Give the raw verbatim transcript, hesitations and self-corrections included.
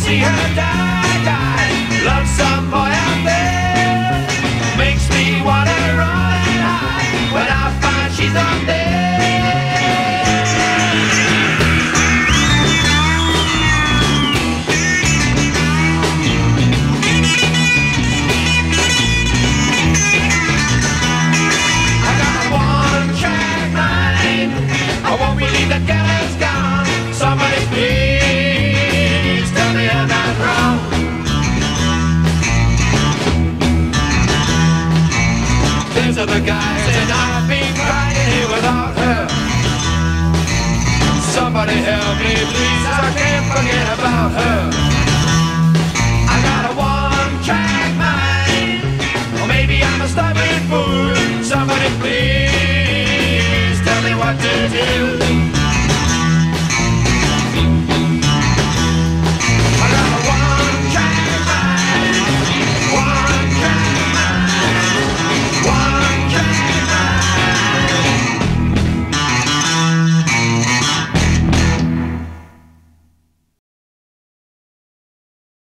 see her die, die. Love some boy out there, makes me wanna run and hide when I find she's not there. I got a one-track mind, I won't believe that girl is gone. Somebody please tell me I'm not wrong. There's other guys and I've been crying here without her. Somebody help me please, I can't forget about her. I got a one-track mind, or maybe I'm a stubborn fool. Somebody please tell me what to do.